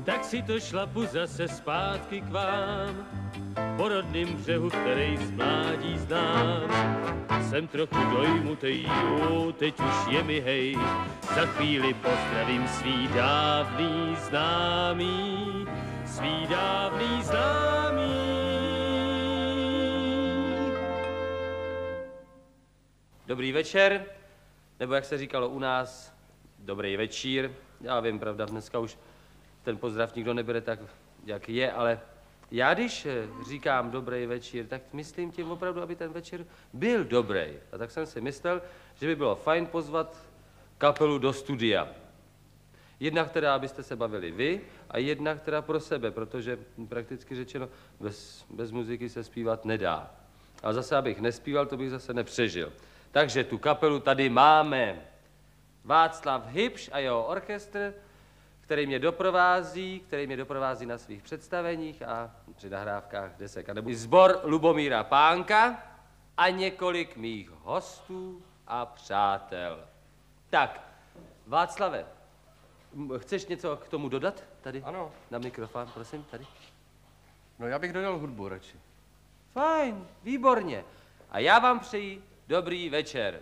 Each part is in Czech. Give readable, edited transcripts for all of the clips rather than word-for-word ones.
tak si to šlapu zase zpátky k vám. Po rodným břehu, který z mládí znám. Jsem trochu dojmutej, teď už je mi hej. Za chvíli pozdravím svý dávný známý, svý dávný známý. Dobrý večer, nebo jak se říkalo u nás, dobrý večír. Já vím, pravda, dneska už ten pozdrav nikdo nebere tak, jak je, ale já když říkám dobrý večír, tak myslím tím opravdu, aby ten večer byl dobrý. A tak jsem si myslel, že by bylo fajn pozvat kapelu do studia. Jedna, která abyste se bavili vy, a jedna, která pro sebe, protože prakticky řečeno bez muziky se zpívat nedá. A zase, abych nespíval, to bych zase nepřežil. Takže tu kapelu tady máme. Václav Hybš a jeho orchestr, který mě doprovází na svých představeních a při nahrávkách desek. A nebo sbor Lubomíra Pánka a několik mých hostů a přátel. Tak, Václave, chceš něco k tomu dodat tady? Ano. Na mikrofon, prosím, tady. No já bych dodal hudbu radši. Fajn, výborně. A já vám přeji dobrý večer.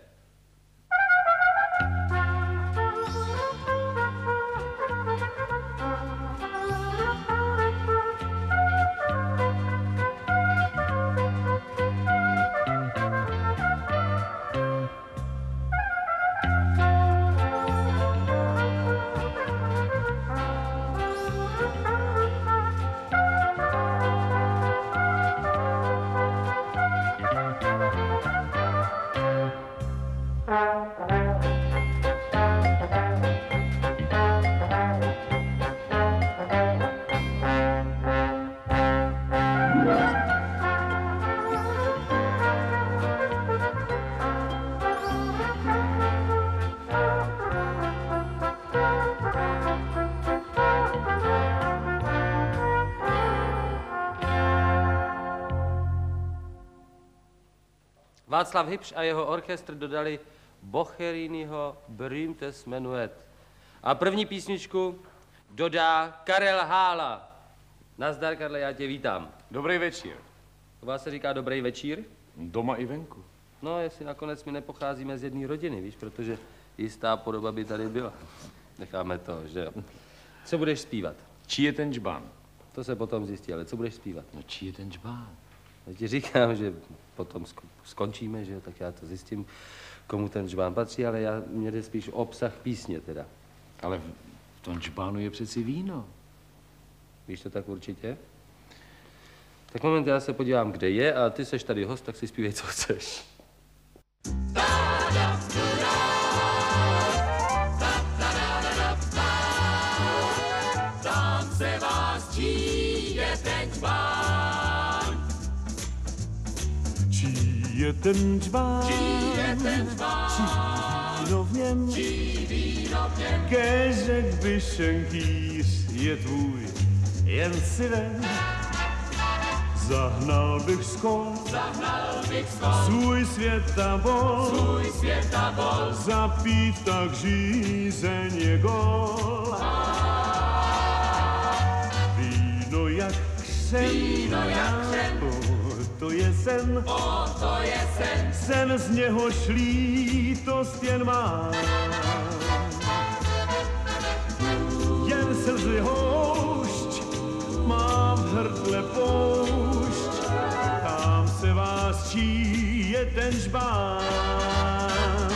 Václav Hybš a jeho orchestr dodali Boccheriniho Berühmtes Menuett. A první písničku dodá Karel Hála. Nazdar, Karle, já tě vítám. Dobrý večír. U vás se říká dobrý večír? Doma i venku. No, jestli nakonec my nepocházíme z jedné rodiny, víš, protože jistá podoba by tady byla. Necháme to, že jo. Co budeš zpívat? Čí je ten džbán? To se potom zjistí, ale co budeš zpívat? No čí je ten džbán? Já ti říkám, že potom skončíme, že jo, tak já to zjistím, komu ten džbán patří, ale mě jde spíš obsah písně teda. Ale v tom džbánu je přeci víno. Víš to tak určitě? Tak moment, já se podívám, kde je, a ty seš tady host, tak si zpívej, co chceš. Tam se vás čí je ten džbán. Čí je ten džbán? Čí je ten džbán? Čí víno v něm? Čí víno v něm? Kéžek by šenkýř je tvůj, jen si vem. Zahnal bych skol, svůj svět a bol, zapít tak žízeně gol. Víno jak křen, to je sen, sen z něhož lítost jen má. Jen slzy houšť má v hrdle poušť, tam se vás čí je ten žbán.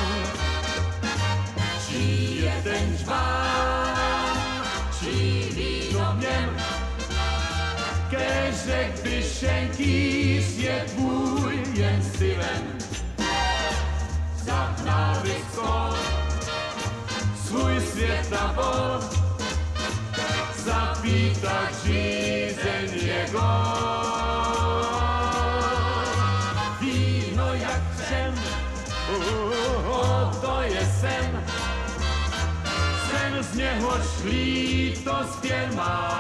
Čí je ten žbán, čí víno v něm, kéžek by šenkýř je tvůj, jen si vem. Zahnal bych skol, svůj svět na bol, zapít tak žízeně gol. Víno jak křen, to je sen, sen z něhož lítost jen má.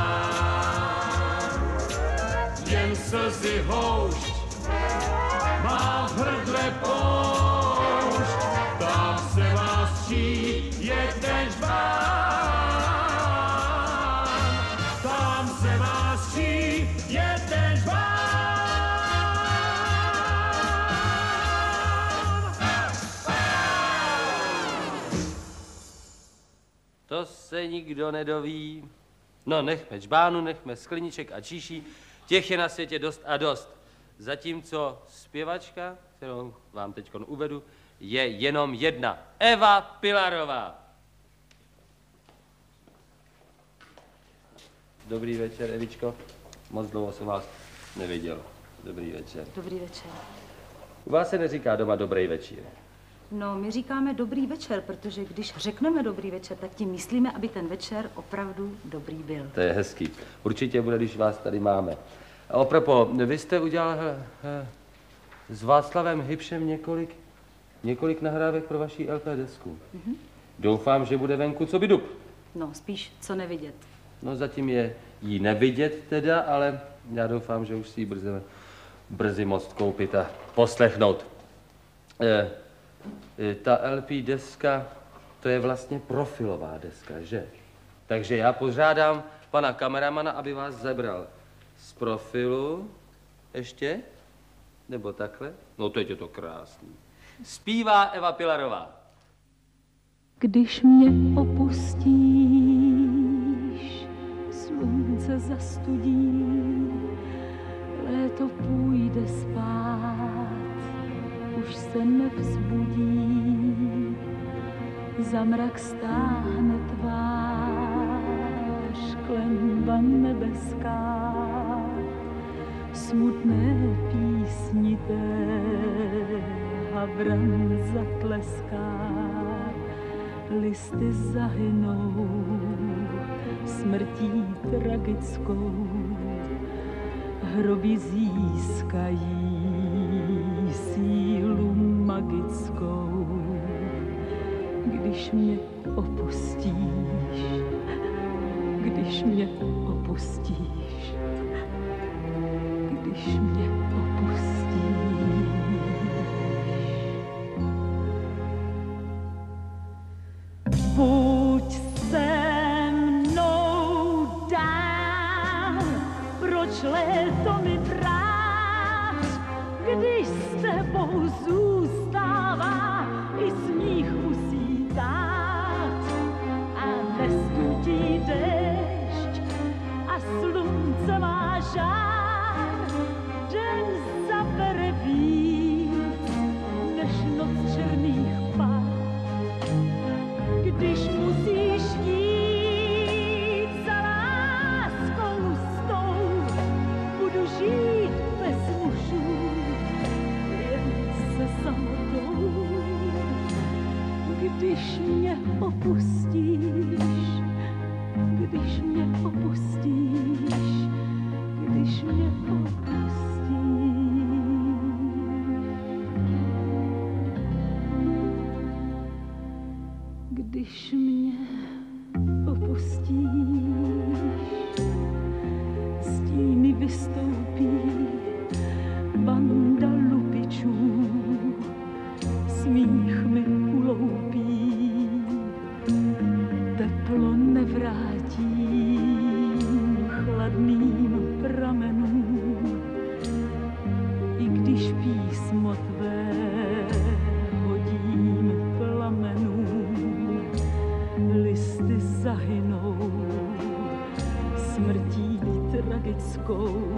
Jen slzy houšť má v hrdle poušť, tam se vás čí je ten žbán. to se nikdo nedoví. No, nechme džbánu, nechme skleniček a číší, těch je na světě dost a dost. Zatímco zpěvačka, kterou vám teď uvedu, je jenom jedna. Eva Pilarová. Dobrý večer, Evičko. Moc dlouho jsem vás neviděl. Dobrý večer. Dobrý večer. U vás se neříká doma dobrý večer. No, my říkáme dobrý večer, protože když řekneme dobrý večer, tak tím myslíme, aby ten večer opravdu dobrý byl. To je hezký. Určitě bude, když vás tady máme. A opropo, vy jste udělal s Václavem Hybšem několik nahrávek pro vaší LP desku. Mm-hmm. Doufám, že bude venku co by dub. No, spíš co nevidět. No, zatím je jí nevidět teda, ale já doufám, že už si ji brzy moct koupit a poslechnout. Ta LP deska, to je vlastně profilová deska, že? Takže já požádám pana kameramana, aby vás zebral z profilu. Ještě? Nebo takhle? No, teď je to krásný. Zpívá Eva Pilarová. Když mě opustíš, slunce zastudí, léto půjde spát, už se nevzbudí, zamrak stáhne tvář, klenba nebeská, smutné písni té havran zatleská, listy zahynou smrtí tragickou, hroby získají sílu magickou. Když mě opustíš, když mě opustíš, když mě opustíš. Buď se mnou dál, proč léto mi brát, když s tebou zůstává i smích musí tát a nestudí déšť a slunce má žár, den zabere víc než noc černých pár. Když musíš jít za láskou s tou, budu žít bez mužů, jen se samotou. Když mě opustíš, když mě opustíš, když mě opustíš. Když mě opustíš, stíny vystoupí, banda lupičů, smích mi uloupí, teplo nevrátím chladným pramenům, i když písmo tvé hodím plamenům, listy zahynou smrtí tragickou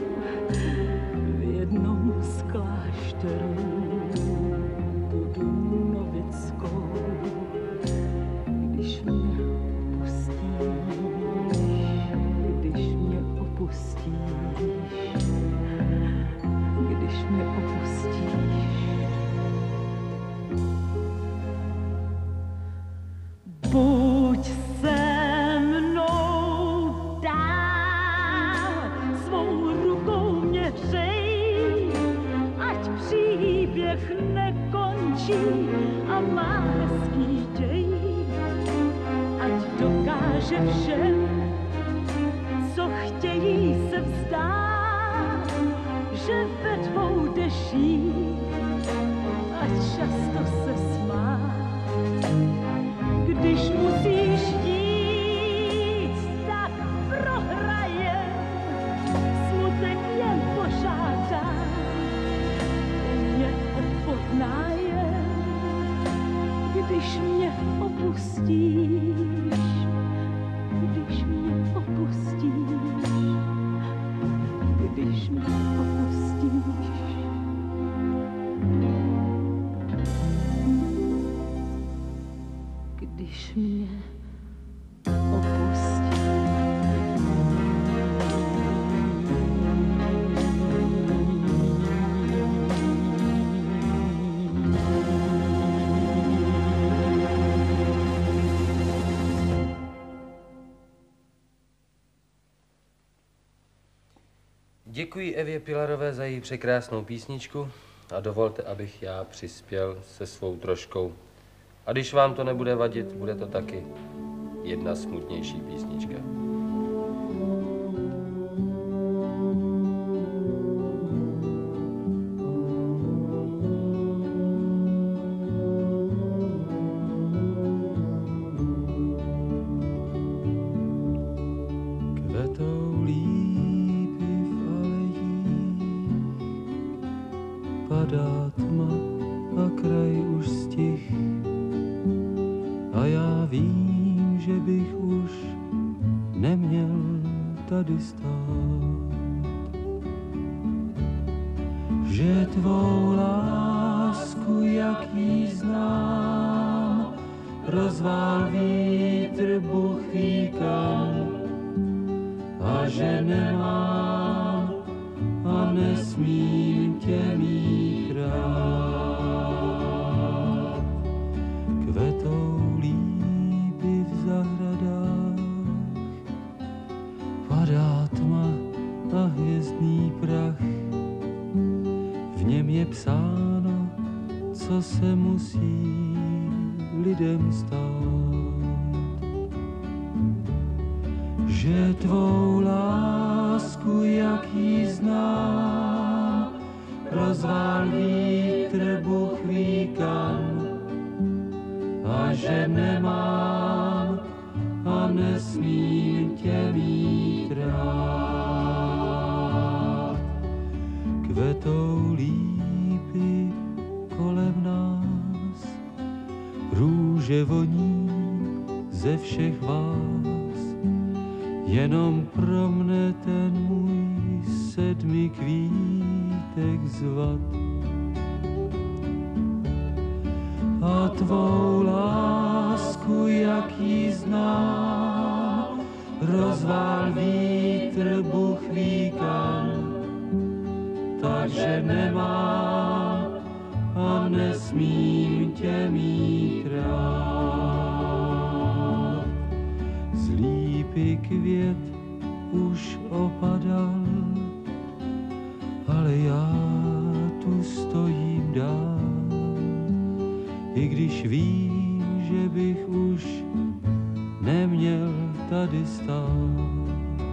v jednom z klášterů tu Dunovickou. Když mě opustíš, když mě opustíš, když mě opustíš. Buď se mnou dál, svou rukou mě hřej, ať příběh nekončí a má hezký děj, ať dokáže všem, co chtějí se vzdát, že ve dvou deších, ať často se smát. Když musíš jít, tak prohraje, smutek jen požádá, mě odpodnáje. Když mě opustíš, když mě opustí. Děkuji Evě Pilarové za její překrásnou písničku a dovolte, abych já přispěl se svou troškou. A když vám to nebude vadit, bude to taky jedna smutnější písnička. Kvetou lípy v alejích, padá tma a kraj už stih. A já vím, že bych už neměl tady stát. Že tvou lásku, jak jí znám, rozvál vítr Bůh ví kam. A že nemám a nesmím tě mít rád. Kvetou lípy v zahradách, padá tma a hvězdný prach. V něm je psáno, co se musí lidem stát. Že tvou lásku, jak jí znám, rozvál vítr Bůh ví kam. A že nemám a nesmím tě mít rád. Kvetou lípy kolem nás, růže voní ze všech vás. Jenom pro mne ten můj 7 kvítek zvat. A tvou lásku, jak jí znám, rozvál vítr Bůh ví kam. Takže nemám a nesmím tě mít rád. Z lípy květ už opadal, ale já tu stojím dál. I když vím, že bych už neměl tady stát.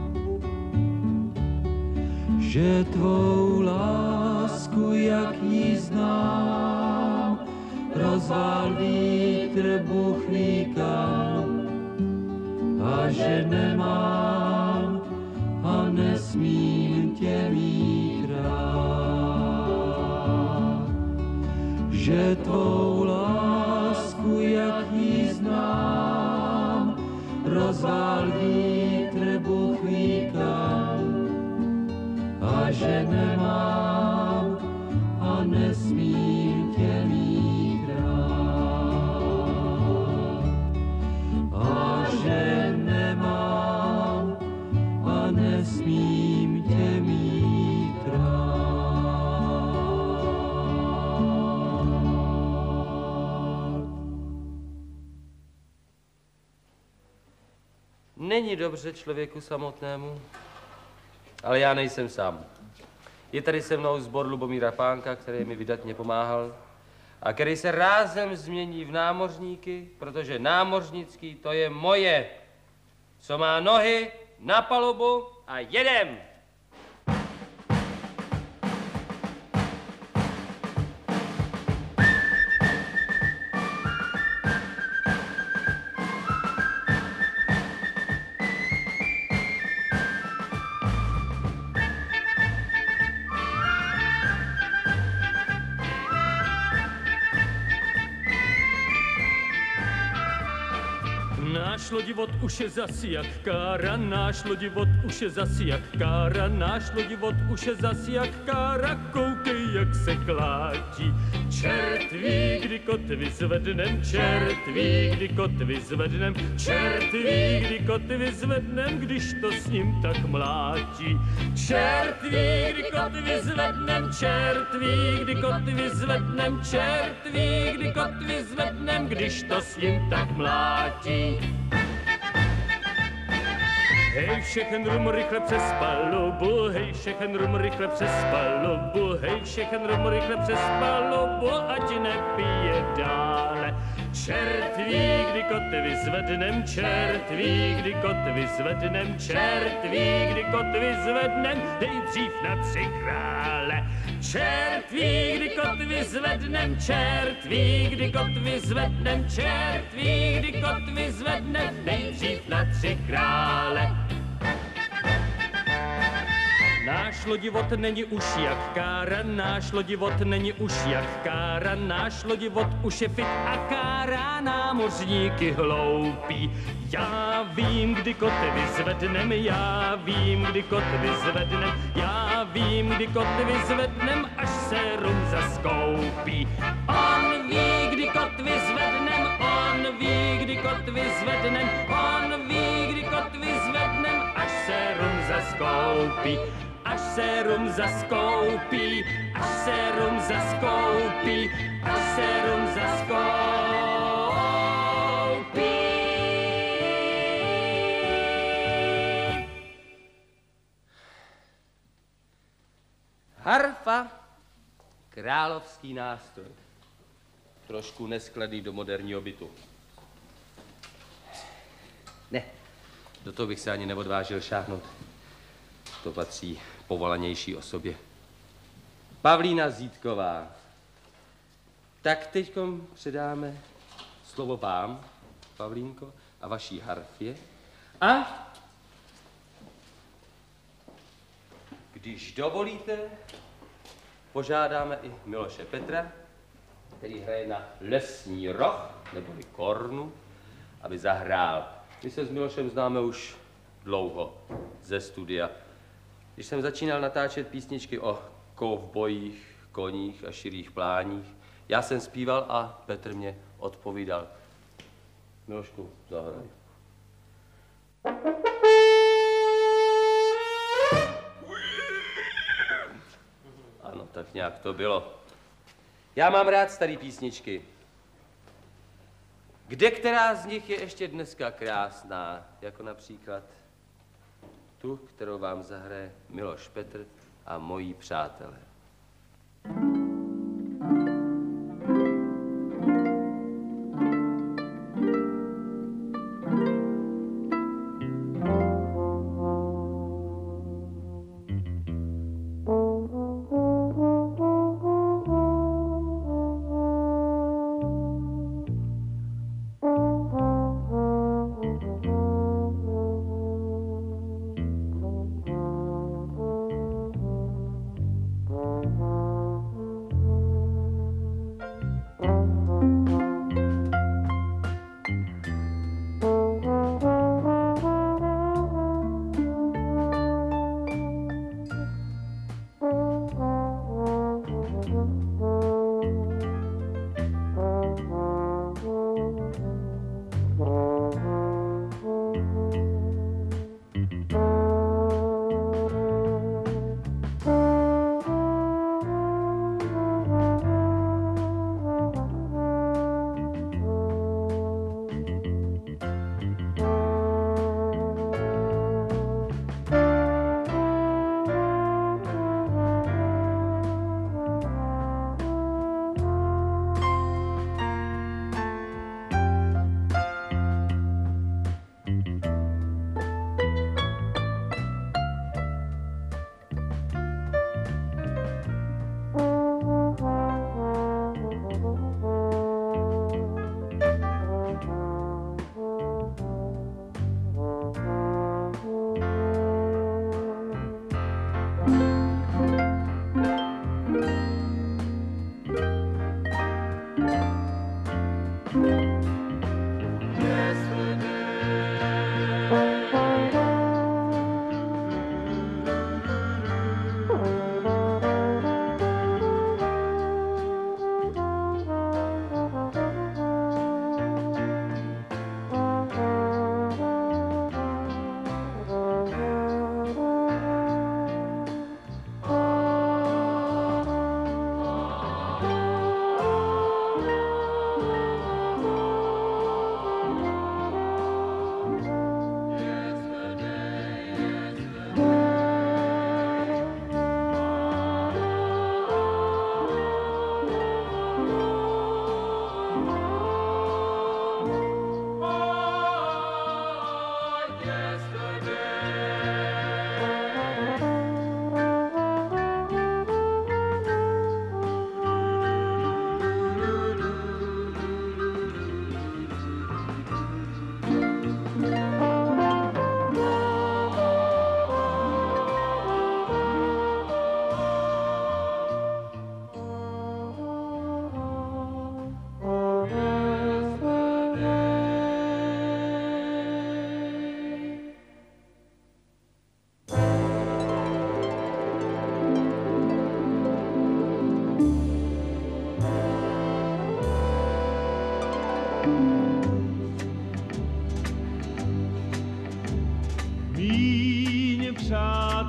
Že tvou lásku, jak jí znám, rozvál vítr Bůh ví kam. A že nemám a nesmím tě mít rád. Že tvou lásku, jak jí znám, rozvál vítr Bůh ví kam. A že nemám a nesmím tě mít rád. A že nemám a nesmím tě mít rád. Není dobře člověku samotnému, ale já nejsem sám. Je tady se mnou sbor Lubomíra Pánka, který mi vydatně pomáhal a který se rázem změní v námořníky, protože námořnický to je moje. Co má nohy, na palubu a jedem! Náš lodivot už je zas jak kára, náš lodivot už je zas jak kára, náš lodivot už je zas jak kára, koukej, jak se klátí. Čert ví, kdy kotvy zvednem, čert ví, kdy kotvy zvednem, čert ví, kdy kotvy zvednem, když to s ním tak mlátí. Čert ví, kdy kotvy zvednem, čert ví, kdy kotvy zvednem, čert ví, kdy kotvy zvednem, když to s ním tak mlátí. Hej, všechen rum rychle přes palubu, hej, všechen rum rychle přes palubu, hej, všechen rum rychle přes palubu, ať nepije dále. Čert ví, kdy kotvy zvednem, čert ví, kdy kotvy zvednem, čert ví, kdy kotvy zvednem, nejdřív na 3 krále. Čert ví, kdy kotvy zvednem, čert ví, kdy kotvy zvednem, čert ví, kdy kotvy zvednem, nejdřív na 3 krále. Náš lodivot není už jak kára, náš lodivot není už jak kára, náš lodivot už je fit a kára, námořníky hloupí. Já vím, kdy kotvy zvednem, já vím, kdy kotvy zvednem, já vím, kdy kotvy zvednem, až se rum zaskoupí. On ví, kdy kotvy zvednem, on ví, kdy kotvy zvednem, on ví, kdy kotvy zvednem, až se rum zaskoupí. Až se rum zaskoupí, až se rum zaskoupí, až se rum zaskoupí. Harfa, královský nástroj. Trošku neskladný do moderního bytu. Ne, do toho bych se ani neodvážil šáhnout. To patří povolanější osobě. Pavlína Zítková. Tak teďkom předáme slovo vám, Pavlínko, a vaší harfě. A když dovolíte, požádáme i Miloše Petra, který hraje na lesní roh, neboli kornu, aby zahrál. My se s Milošem známe už dlouho ze studia. Když jsem začínal natáčet písničky o kovbojích, koních a širých pláních, já jsem zpíval a Petr mě odpovídal. Milošku, zahraj. Ano, tak nějak to bylo. Já mám rád starý písničky. Kde která z nich je ještě dneska krásná, jako například tu, kterou vám zahraje Miloš Petr a moji přátelé.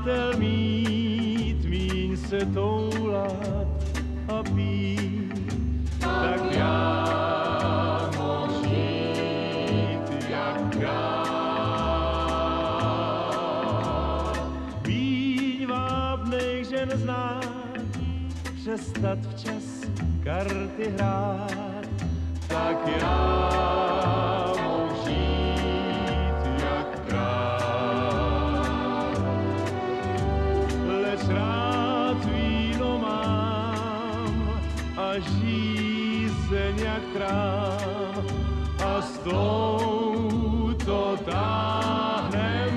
přátel mít, míň se toulat a pít, tak já mohl žít jak král. Míň vábnej žen znát, přestat včas karty hrát, tak já mohl žít jak král. Leč rád víno mám a žízeň jak trám a s tou to táhnem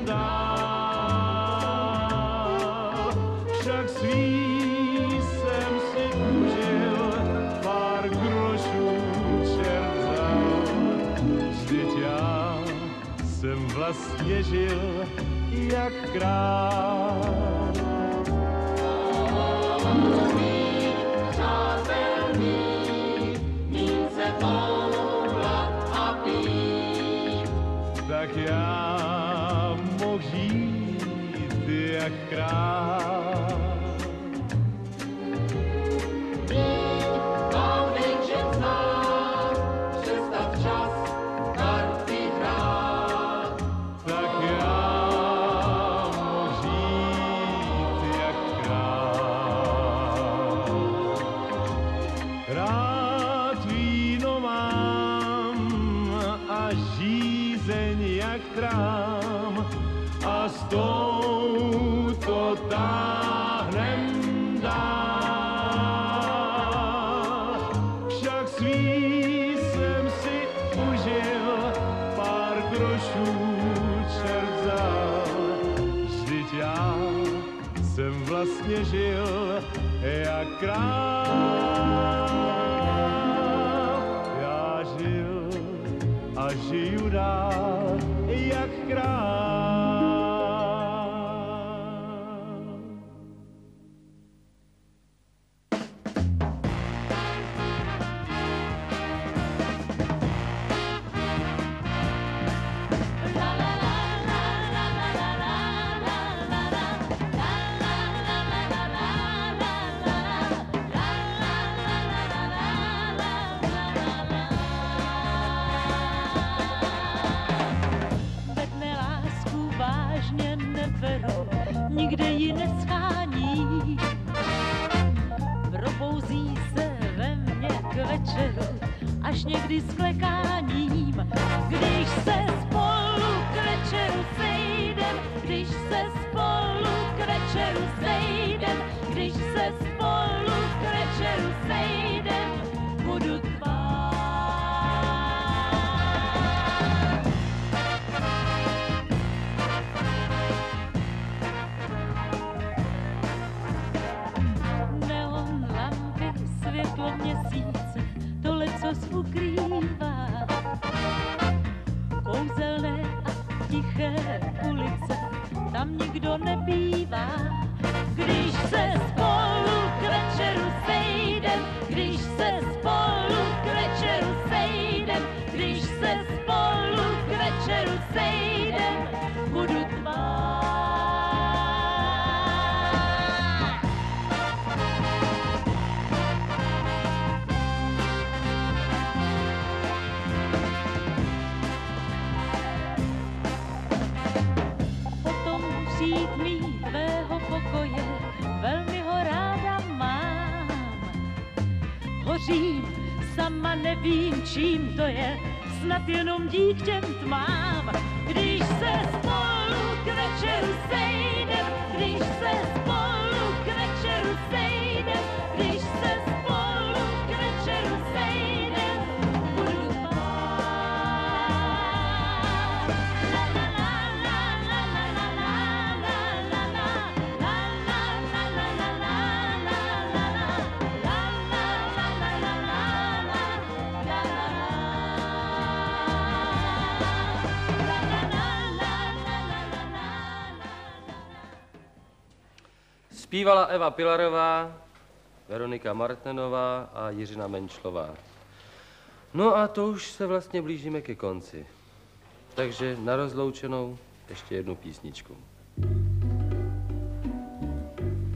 dál. Však svý jsem si užil, pár grošů čert vzal. Vždyť já jsem vlastně žil jak král. Tak já mohl žít jak král. Tak já mohl žít jak král. Rád víno mám a žízeň jak trám a s tou to táhnem dál. Však svý jsem si užil, pár grošů čert vzal. Vždyť já jsem vlastně žil jak král. Já žil a žiju dál jak král. Vedne lásku vážně neberu, nikde ji neschání. Probouzí se ve mně k večeru, až někdy s klekáním. Když se spolu k večeru sejdem, když se spolu k večeru sejdem, když se spolu k večeru sejdem, budu tvá. Neon lampy, světlo měsíce, to lecos ukrývá. Kouzelné a tiché ulice, tam nikdo nebývá. Když se spolu k večeru sejdem, když se spolu k večeru sejdem, když se spolu k večeru sejdem, budu tvá. Potom přijít mít tvého pokoje, velmi ho ráda mám. Hořím, sama nevím, čím to je, snad jenom dík těm tmám. Když se spolu k večeru sejdem, když se spolu k večeru sejdem, když se spolu k večeru sejdem, budu tvá. La la la la la la la la la la la la la la Zpívala Eva Pilarová, Veronika Martnenová a Jiřina Menšlová. No a to už se vlastně blížíme ke konci. Takže na rozloučenou ještě jednu písničku.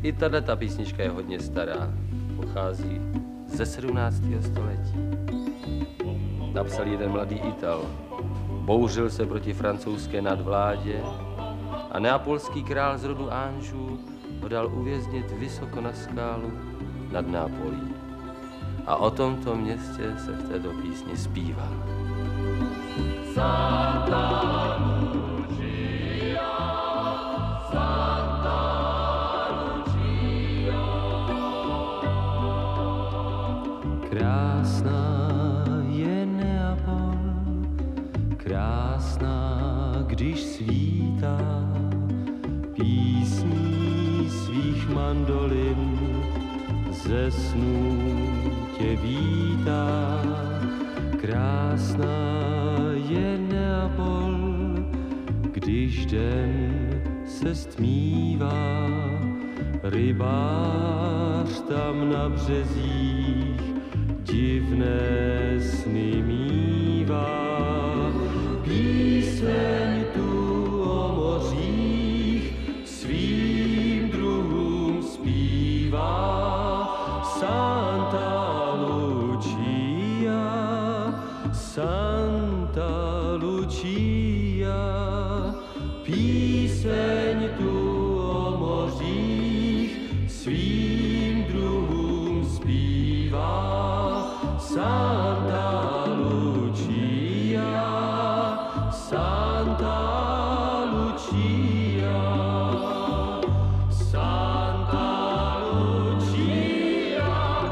I tato písnička je hodně stará. Pochází ze 17. století. Napsal jeden mladý Ital. Bouřil se proti francouzské nadvládě a neapolský král z rodu Anžů ho dal uvěznit vysoko na skálu nad Nápolí. A o tomto městě se v této písni zpívá. Santa Lucia, Santa Lucia. Krásná je Neapol, krásná, když svítá, písní svých mandolin ze snů tě vítá. Krásná je Neapol, když den se stmívá, rybář tam na březích divné sny mívá. Píseň tu o mořích svým druhům zpívá. Santa Lucia, Santa Lucia, píseň tu o mořích svým druhům zpívá. Santa Lucia, Santa Lucia, Santa Lucia,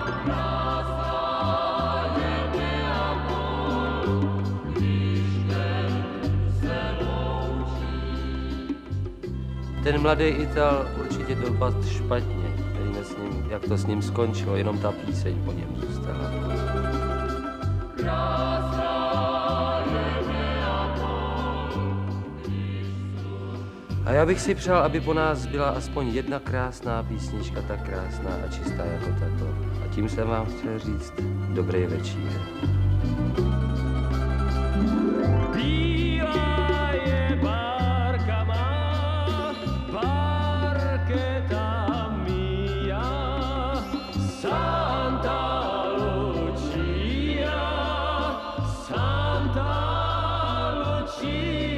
krásná je Neapol, když den se loučí. Ten mladý Ital určitě dopadl špatně. Nevíme s ním, jak to s ním skončilo, jenom ta píseň po něm zůstala. A já bych si přál, aby po nás byla aspoň jedna krásná písnička, tak krásná a čistá jako tato. A tím jsem vám chtěl říct dobrý večír. Bílá je barka má, barketa mía, Santa Lucia, Santa Lucia.